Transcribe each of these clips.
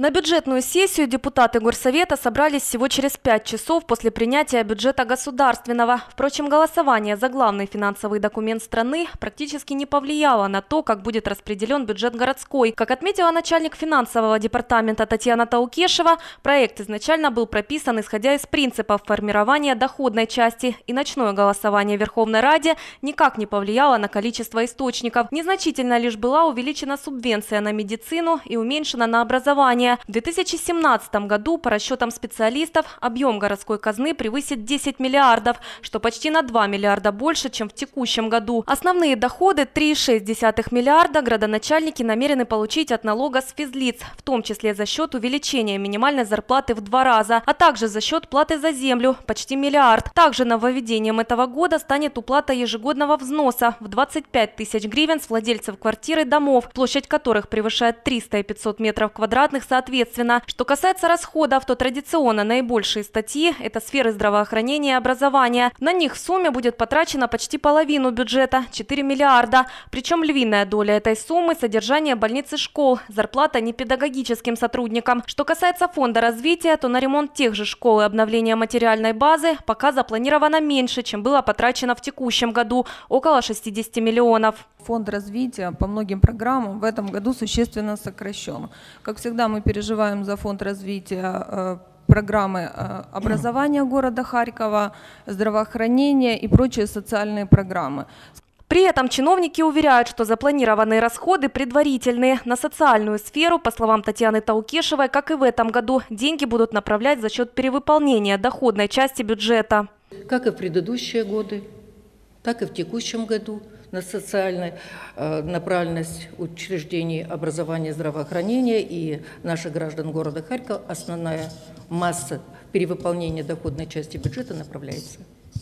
На бюджетную сессию депутаты Горсовета собрались всего через 5 часов после принятия бюджета государственного. Впрочем, голосование за главный финансовый документ страны практически не повлияло на то, как будет распределен бюджет городской. Как отметила начальник финансового департамента Татьяна Таукешева, проект изначально был прописан, исходя из принципов формирования доходной части, и ночное голосование в Верховной Раде никак не повлияло на количество источников. Незначительно лишь была увеличена субвенция на медицину и уменьшена на образование. В 2017 году, по расчетам специалистов, объем городской казны превысит 10 миллиардов, что почти на 2 миллиарда больше, чем в текущем году. Основные доходы 3,6 миллиарда градоначальники намерены получить от налога с физлиц, в том числе за счет увеличения минимальной зарплаты в 2 раза, а также за счет платы за землю – почти миллиард. Также нововведением этого года станет уплата ежегодного взноса в 25 тысяч гривен с владельцев квартир и домов, площадь которых превышает 300 и 500 метров квадратных соответственно. Что касается расходов, то традиционно наибольшие статьи – это сферы здравоохранения и образования. На них в сумме будет потрачено почти половину бюджета – 4 миллиарда. Причем львиная доля этой суммы – содержание больниц и школ, зарплата непедагогическим сотрудникам. Что касается фонда развития, то на ремонт тех же школ и обновление материальной базы пока запланировано меньше, чем было потрачено в текущем году – около 60 миллионов. Фонд развития по многим программам в этом году существенно сокращен. Как всегда, мы переживаем за фонд развития программы образования города Харькова, здравоохранения и прочие социальные программы. При этом чиновники уверяют, что запланированные расходы предварительные. На социальную сферу, по словам Татьяны Таукешевой, как и в этом году, деньги будут направлять за счет перевыполнения доходной части бюджета. Как и в предыдущие годы, так и в текущем году на социальную направленность учреждений образования и здравоохранения и наших граждан города Харькова основная масса перевыполнения доходной части бюджета направляется.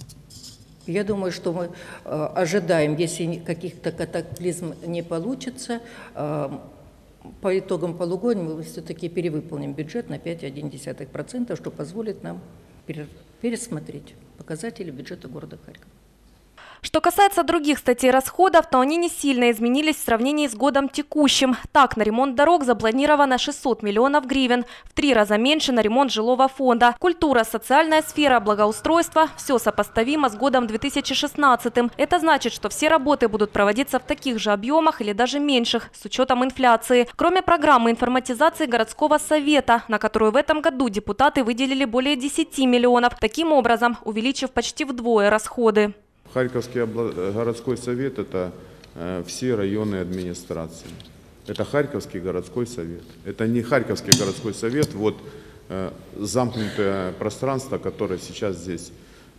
Я думаю, что мы ожидаем, если каких-то катаклизм не получится, по итогам полугодия мы все-таки перевыполним бюджет на 5,1%, что позволит нам пересмотреть показатели бюджета города Харькова. Что касается других статей расходов, то они не сильно изменились в сравнении с годом текущим. Так, на ремонт дорог запланировано 600 миллионов гривен, в 3 раза меньше на ремонт жилого фонда. Культура, социальная сфера, благоустройство – все сопоставимо с годом 2016. Это значит, что все работы будут проводиться в таких же объемах или даже меньших, с учетом инфляции. Кроме программы информатизации городского совета, на которую в этом году депутаты выделили более 10 миллионов, таким образом увеличив почти вдвое расходы. Харьковский городской совет – это все районные администрации. Это Харьковский городской совет. Это не Харьковский городской совет, вот замкнутое пространство, которое сейчас здесь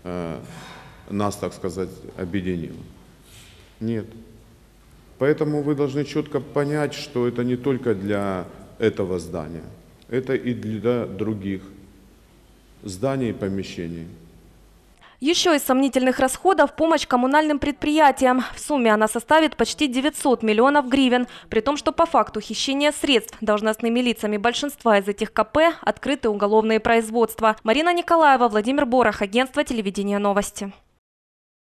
нас, так сказать, объединило. Нет. Поэтому вы должны четко понять, что это не только для этого здания, это и для других зданий и помещений. Еще из сомнительных расходов – помощь коммунальным предприятиям. В сумме она составит почти 900 миллионов гривен, при том, что по факту хищения средств должностными лицами большинства из этих КП открыты уголовные производства. Марина Николаева, Владимир Борох, агентство телевидения «Новости».